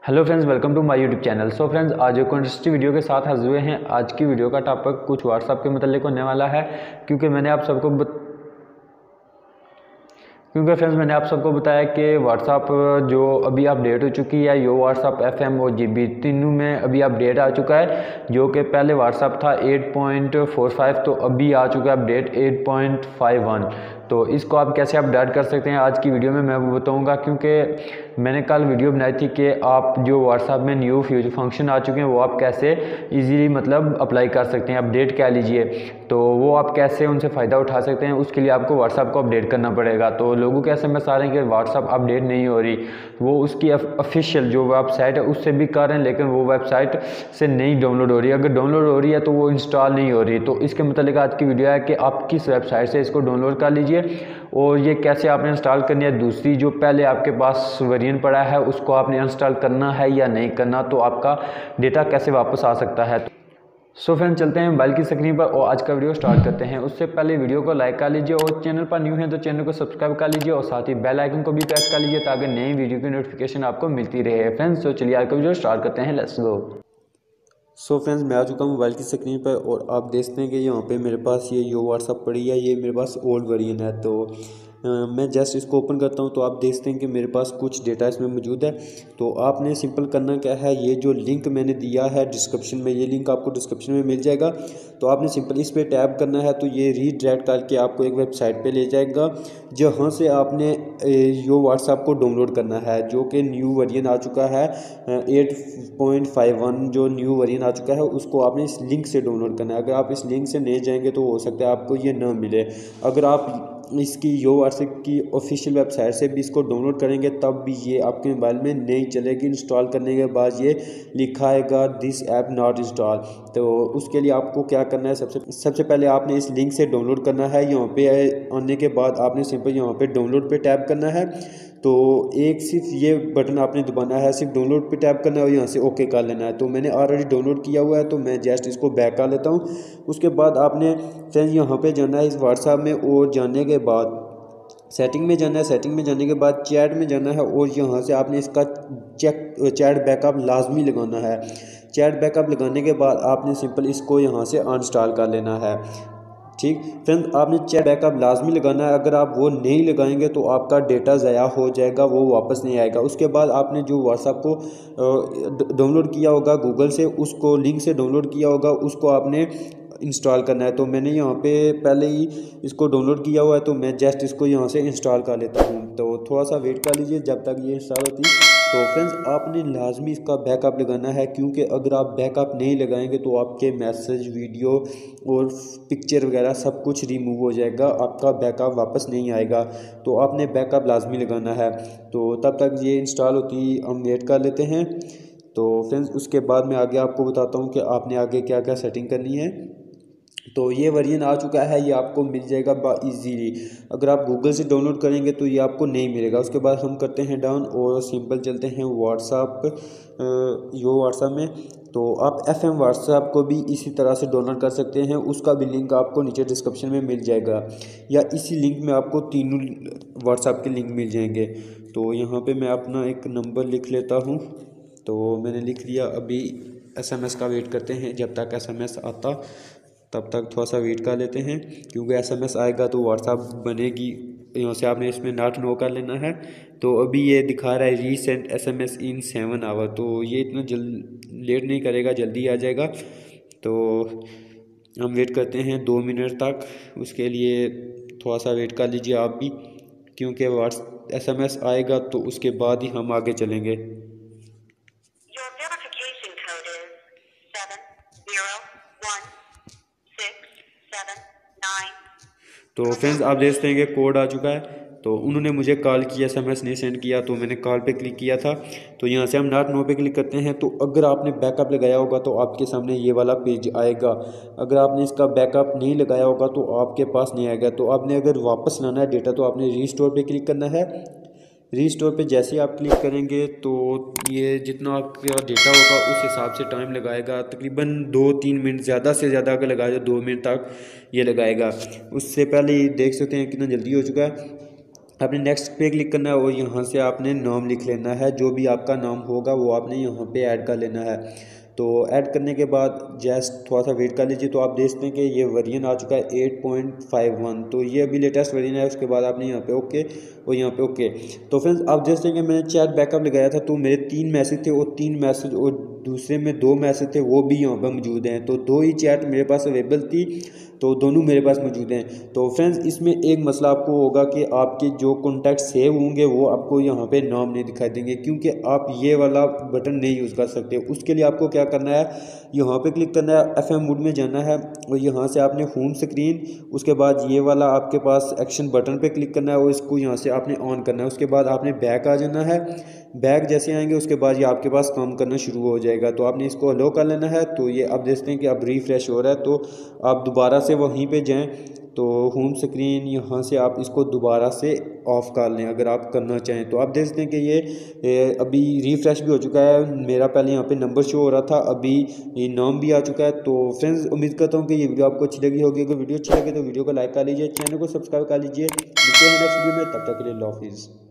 Hello friends, welcome to my YouTube channel. So friends, आज एक interesting video के साथ हाजिर हुए हैं। आज की वीडियो का टॉपिक कुछ व्हाट्सएप के मतलब होने वाला है, क्योंकि मैंने आप सबको बताया कि व्हाट्सएप जो अभी अपडेट हो चुकी है, यो व्हाट्सएप FM और GB तीनों में अभी अपडेट आ चुका है। जो कि पहले व्हाट्सएप था 8.45, तो अभी आ चुका है अपडेट 8.51। तो इसको आप कैसे अपडेट कर सकते हैं, आज की वीडियो में मैं वो बताऊंगा। क्योंकि मैंने कल वीडियो बनाई थी कि आप जो व्हाट्सएप में न्यू फ्यूचर फंक्शन आ चुके हैं वो आप कैसे इजीली मतलब अप्लाई कर सकते हैं, अपडेट कह लीजिए। तो वो आप कैसे उनसे फ़ायदा उठा सकते हैं, उसके लिए आपको व्हाट्सएप को अपडेट करना पड़ेगा। तो लोगों के SMS आ रहे हैं कि व्हाट्सएप अपडेट नहीं हो रही, वो उसकी ऑफिशियल जो वेबसाइट है उससे भी कर रहे हैं, लेकिन वो वेबसाइट से नहीं डाउनलोड हो रही। अगर डाउनलोड हो रही है तो वो इंस्टॉल नहीं हो रही। तो इसके मतलब आज की वीडियो है कि आप किस वेबसाइट से इसको डाउनलोड कर लीजिए और ये कैसे आपने इंस्टॉल करनी है। दूसरी, जो पहले आपके पास वेरिएंट पड़ा है उसको आपने इंस्टॉल करना है या नहीं करना, तो आपका डेटा कैसे वापस आ सकता है। सो फ्रेंड, चलते हैं मोबाइल की स्क्रीन पर और आज का वीडियो स्टार्ट करते हैं। उससे पहले वीडियो को लाइक कर लीजिए और चैनल पर न्यू है तो चैनल को सब्सक्राइब कर लीजिए और साथ ही बेल आइकन को भी प्रेस कर लीजिए ताकि नई वीडियो की नोटिफिकेशन आपको मिलती रहे। फ्रेंड्स, तो चलिए आज का वीडियो स्टार्ट करते हैं। Let's go. सो फ्रेंड्स, मैं आ चुका हूँ मोबाइल की स्क्रीन पर और आप देखते हैं कि यहाँ पे मेरे पास ये यो व्हाट्सअप पड़ी है। ये मेरे पास ओल्ड वर्जन है। तो मैं जस्ट इसको ओपन करता हूँ तो आप देखते हैं कि मेरे पास कुछ डेटा इसमें मौजूद है। तो आपने सिंपल करना क्या है, ये जो लिंक मैंने दिया है डिस्क्रिप्शन में, ये लिंक आपको डिस्क्रिप्शन में मिल जाएगा। तो आपने सिंपल इस पर टैप करना है तो ये रीडायरेक्ट करके आपको एक वेबसाइट पे ले जाएगा जहाँ से आपने यो व्हाट्सएप को डाउनलोड करना है, जो कि न्यू वर्जन आ चुका है 8.51 जो न्यू वर्जन आ चुका है उसको आपने इस लिंक से डाउनलोड करना है। अगर आप इस लिंक से नहीं जाएंगे तो हो सकता है आपको ये ना मिले। अगर आप इसकी यो व्हाट्सएप की ऑफिशियल वेबसाइट से भी इसको डाउनलोड करेंगे तब भी ये आपके मोबाइल में नहीं चलेगी। इंस्टॉल करने के बाद ये लिखा आएगा दिस ऐप नॉट इंस्टॉल। तो उसके लिए आपको क्या करना है, सबसे पहले आपने इस लिंक से डाउनलोड करना है। यहाँ पे आने के बाद आपने सिंपल यहाँ पे डाउनलोड पे टैप करना है। तो एक सिर्फ ये बटन आपने दबाना है, सिर्फ डाउनलोड पे टैप करना है और यहाँ से ओके कर लेना है। तो मैंने ऑलरेडी डाउनलोड किया हुआ है तो मैं जस्ट इसको बैक कर लेता हूँ। उसके बाद आपने फ्रेंड्स यहाँ पे जाना है इस व्हाट्सएप में और जाने के बाद सेटिंग में जाना है। सेटिंग में जाने के बाद चैट में जाना है और यहाँ से आपने इसका चैट बैकअप लाजमी लगाना है। चैट बैकअप लगाने के बाद आपने सिंपल इसको यहाँ से अनइंस्टॉल कर लेना है। ठीक फ्रेंड्स, आपने चैट बैकअप लाजमी लगाना है। अगर आप वो नहीं लगाएंगे तो आपका डेटा ज़ाया हो जाएगा, वो वापस नहीं आएगा। उसके बाद आपने जो व्हाट्सएप को डाउनलोड किया होगा गूगल से, उसको लिंक से डाउनलोड किया होगा, उसको आपने इंस्टॉल करना है। तो मैंने यहाँ पे पहले ही इसको डाउनलोड किया हुआ है तो मैं जस्ट इसको यहाँ से इंस्टॉल कर लेता हूँ। तो थोड़ा सा वेट कर लीजिए जब तक ये इंस्टॉल होती है। तो फ्रेंड्स, आपने लाजमी इसका बैकअप लगाना है, क्योंकि अगर आप बैकअप नहीं लगाएंगे तो आपके मैसेज, वीडियो और पिक्चर वगैरह सब कुछ रिमूव हो जाएगा, आपका बैकअप वापस नहीं आएगा। तो आपने बैकअप लाजमी लगाना है। तो तब तक ये इंस्टॉल होती हम वेट कर लेते हैं। तो फ्रेंड्स, उसके बाद मैं आगे आपको बताता हूँ कि आपने आगे क्या क्या सेटिंग करनी है। तो ये वर्जन आ चुका है, ये आपको मिल जाएगा इजीली। अगर आप गूगल से डाउनलोड करेंगे तो ये आपको नहीं मिलेगा। उसके बाद हम करते हैं डाउन और सिंपल चलते हैं व्हाट्सएप, यो व्हाट्सएप में। तो आप FM व्हाट्सएप को भी इसी तरह से डाउनलोड कर सकते हैं, उसका भी लिंक आपको नीचे डिस्क्रिप्शन में मिल जाएगा, या इसी लिंक में आपको तीनों व्हाट्सएप के लिंक मिल जाएंगे। तो यहाँ पे मैं अपना एक नंबर लिख लेता हूँ। तो मैंने लिख लिया। अभी SMS का वेट करते हैं, जब तक SMS आता तब तक थोड़ा सा वेट कर लेते हैं, क्योंकि SMS आएगा तो व्हाट्सएप बनेगी। यहाँ से आपने इसमें नॉट नो कर लेना है। तो अभी ये दिखा रहा है रीसेंट SMS इन 7 आवर, तो ये इतना लेट नहीं करेगा, जल्दी आ जाएगा। तो हम वेट करते हैं 2 मिनट तक। उसके लिए थोड़ा सा वेट कर लीजिए आप भी, क्योंकि SMS आएगा तो उसके बाद ही हम आगे चलेंगे। तो फ्रेंड्स, आप देखते हैं कि कोड आ चुका है। तो उन्होंने मुझे कॉल किया, SMS नहीं सेंड किया, तो मैंने कॉल पे क्लिक किया था। तो यहाँ से हम नॉट नो पे क्लिक करते हैं। तो अगर आपने बैकअप लगाया होगा तो आपके सामने ये वाला पेज आएगा। अगर आपने इसका बैकअप नहीं लगाया होगा तो आपके पास नहीं आएगा। तो आपने अगर वापस लाना है डेटा तो आपने रीस्टोर पे क्लिक करना है। रीस्टोर पे जैसे ही आप क्लिक करेंगे तो ये जितना आपका डेटा होगा उस हिसाब से टाइम लगाएगा, तकरीबन 2-3 मिनट, ज़्यादा से ज़्यादा अगर लगाया तो 2 मिनट तक ये लगाएगा। उससे पहले ही देख सकते हैं कितना जल्दी हो चुका है। आपने नेक्स्ट पे क्लिक करना है और यहाँ से आपने नाम लिख लेना है, जो भी आपका नाम होगा वो आपने यहाँ पे ऐड कर लेना है। तो ऐड करने के बाद जस्ट थोड़ा सा वेट कर लीजिए। तो आप देखते हैं कि ये वर्जन आ चुका है 8.51, तो ये अभी लेटेस्ट वर्जन है। उसके बाद आपने यहाँ पे ओके और यहाँ पे ओके। तो फ्रेंड्स आप जैसे कि मैंने चैट बैकअप लगाया था, तो मेरे 3 मैसेज थे और 3 मैसेज और दूसरे में 2 मैसेज थे, वो भी यहाँ पर मौजूद हैं। तो 2 ही चैट मेरे पास अवेलेबल थी, तो दोनों मेरे पास मौजूद हैं। तो फ्रेंड्स इसमें एक मसला आपको होगा कि आपके जो कॉन्टैक्ट सेव होंगे वो आपको यहाँ पे नाम नहीं दिखाई देंगे, क्योंकि आप ये वाला बटन नहीं यूज़ कर सकते। उसके लिए आपको क्या करना है, यहाँ पे क्लिक करना है, FM मोड में जाना है और यहाँ से आपने होम स्क्रीन, उसके बाद ये वाला आपके पास एक्शन बटन पे क्लिक करना है और इसको यहाँ से आपने ऑन करना है। उसके बाद आपने बैक आ जाना है। बैक जैसे आएंगे उसके बाद ये आपके पास काम करना शुरू हो जाएगा। तो आपने इसको अलो कर लेना है। तो ये आप देखते हैं कि अब रिफ्रेश हो रहा है, तो आप दोबारा से वहीं पे जाएं। तो होम स्क्रीन यहाँ से आप इसको दोबारा से ऑफ़ कर लें अगर आप करना चाहें। तो आप देखते हैं कि ये अभी रिफ़्रेश भी हो चुका है। मेरा पहले यहाँ पे नंबर शो हो रहा था, अभी ये नाम भी आ चुका है। तो फ्रेंड्स उम्मीद करता हूँ कि ये वीडियो आपको अच्छी लगी होगी। अगर वीडियो अच्छी लगे तो वीडियो को लाइक कर लीजिए, चैनल को सब्सक्राइब कर लीजिए। मिलते हैं नेक्स्ट वीडियो में, तब तक के लिए अल्लाह हाफिज़।